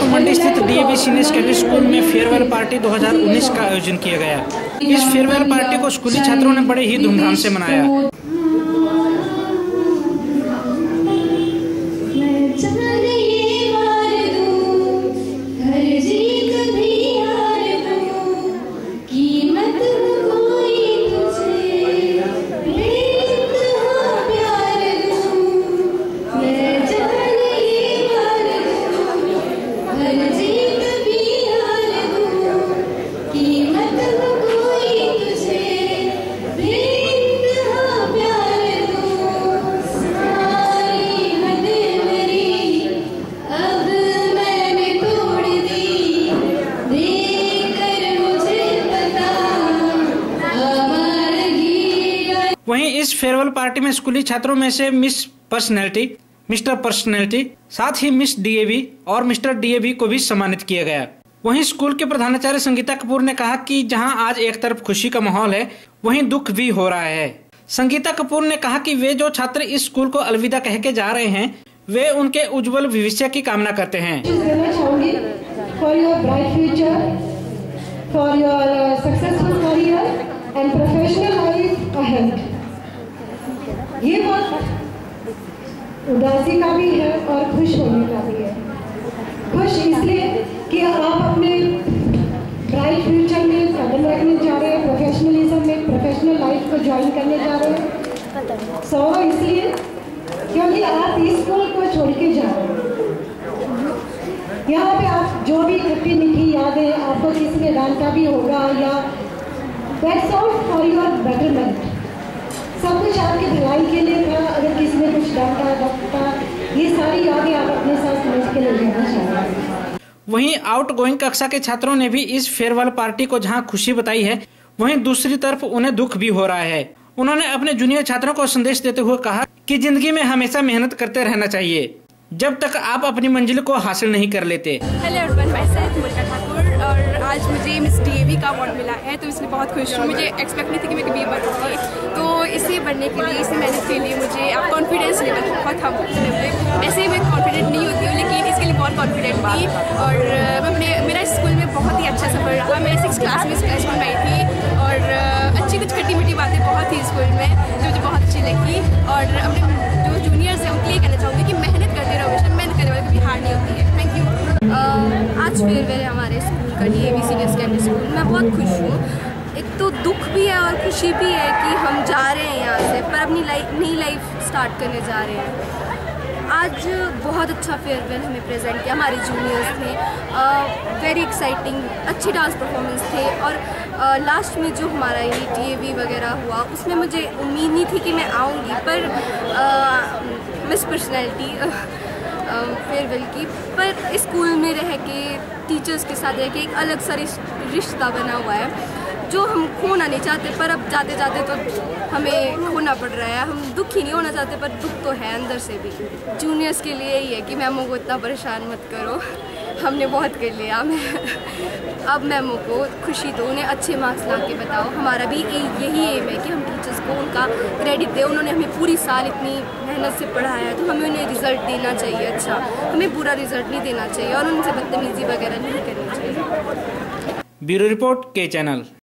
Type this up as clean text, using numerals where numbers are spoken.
मंडी स्थित DAV senior secondary school में farewell party 2019 का आयोजन किया गया। इस फेयरवेल पार्टी को स्कूली छात्रों ने बड़े ही धूमधाम से मनाया। वहीं इस फेयरवेल पार्टी में स्कूली छात्रों में से मिस पर्सनैलिटी, मिस्टर पर्सनैलिटी, साथ ही मिस DAV और मिस्टर DAV को भी सम्मानित किया गया। वहीं स्कूल के प्रधानाचार्य संगीता कपूर ने कहा कि जहां आज एक तरफ खुशी का माहौल है, वहीं दुख भी हो रहा है। संगीता कपूर ने कहा कि वे जो छात्र इस स्कूल को अलविदा कह के जा रहे हैं, वे उनके उज्जवल भविष्य की कामना करते हैं। ये वक्त उदासी का भी है और खुश होने का भी है। खुश इसलिए कि आप अपने ब्राइट फ्यूचर में कदम रखने जा रहे हैं, प्रोफेशनलिज्म में प्रोफेशनल लाइफ को ज्वाइन करने जा रहे हैं। सो इसलिए क्योंकि आप इस स्कूल को छोड़ के जा रहे हैं। यहाँ पे आप जो भी खट्टी मीठी यादें आपको किसी ने डांटा भी होगा या that's all for your betterment, सब कुछ आपकी भलाई के लिए था। अगर किसी ने कुछ डांटा, ये सारी यादें आप अपने साथ समझ के ले जाना चाहिए। वहीं आउटगोइंग कक्षा के छात्रों ने भी इस फेयरवेल पार्टी को जहां खुशी बताई है, वहीं दूसरी तरफ उन्हें दुख भी हो रहा है। उन्होंने अपने जूनियर छात्रों को संदेश देते हुए कहा कि जिंदगी में हमेशा मेहनत करते रहना चाहिए, जब तक आप अपनी मंजिल को हासिल नहीं कर लेते। हेलो एवरीवन, मैं ठाकुर और आज मुझे मिस DAV का अवार्ड मिला है, तो इसलिए बहुत खुश हूँ। मुझे एक्सपेक्ट नहीं थी कि मैं कभी बनूंगी, तो इसे बनने के लिए, इसे मेहनत के लिए मुझे अब कॉन्फिडेंस लेवल बहुत था। ऐसे ही मैं कॉन्फिडेंट नहीं होती हूँ, लेकिन इसके लिए बहुत कॉन्फिडेंट थी। और मेरा स्कूल में बहुत ही अच्छा सफर रहा। मैं 6th क्लास में स्कूल में आई थी और अच्छी कुछ खट्टी मीठी बातें बहुत थी स्कूल में जो मुझे बहुत अच्छी लगी। और अपने जो जूनियर्स हैं उनके लिए कहना चाहूँगी कि मेहनत करते रहो, हमेशा मेहनत करने वाले कभी हार नहीं होती है। Thank you. आज फेयरवेल है हमारे स्कूल का, DAV सीनियर सेकेंडरी स्कूल। मैं बहुत खुश हूँ। एक तो दुख भी है और खुशी भी है कि हम जा रहे हैं यहाँ से, पर अपनी नई लाइफ स्टार्ट करने जा रहे हैं। आज बहुत अच्छा फेयरवेल हमें प्रेजेंट किया हमारे जूनियर्स ने। वेरी एक्साइटिंग, अच्छी डांस परफॉर्मेंस थे। और लास्ट में जो हमारा ये DAV वगैरह हुआ, उसमें मुझे उम्मीद नहीं थी कि मैं आऊँगी, पर मिस पर्सनैलिटी फेयरवेल की, पर स्कूल में रह के टीचर्स के साथ रह के एक अलग सा रिश्ता बना हुआ है जो हम खोना नहीं चाहते, पर अब जाते जाते तो हमें खोना पड़ रहा है। हम दुखी नहीं होना चाहते, पर दुख तो है अंदर से भी। जूनियर्स के लिए यही है कि मैमों को इतना परेशान मत करो, हमने बहुत कर लिया। अब मैमों को खुशी दो, उन्हें अच्छे मार्क्स ला के बताओ। हमारा भी यही एम है कि हम टीचर्स को उनका क्रेडिट दें। उन्होंने हमें पूरी साल इतनी मेहनत से पढ़ाया है, तो हमें उन्हें रिजल्ट देना चाहिए अच्छा, हमें बुरा रिजल्ट नहीं देना चाहिए और उनसे बदतमीजी वगैरह नहीं करनी चाहिए। ब्यूरो रिपोर्ट के चैनल।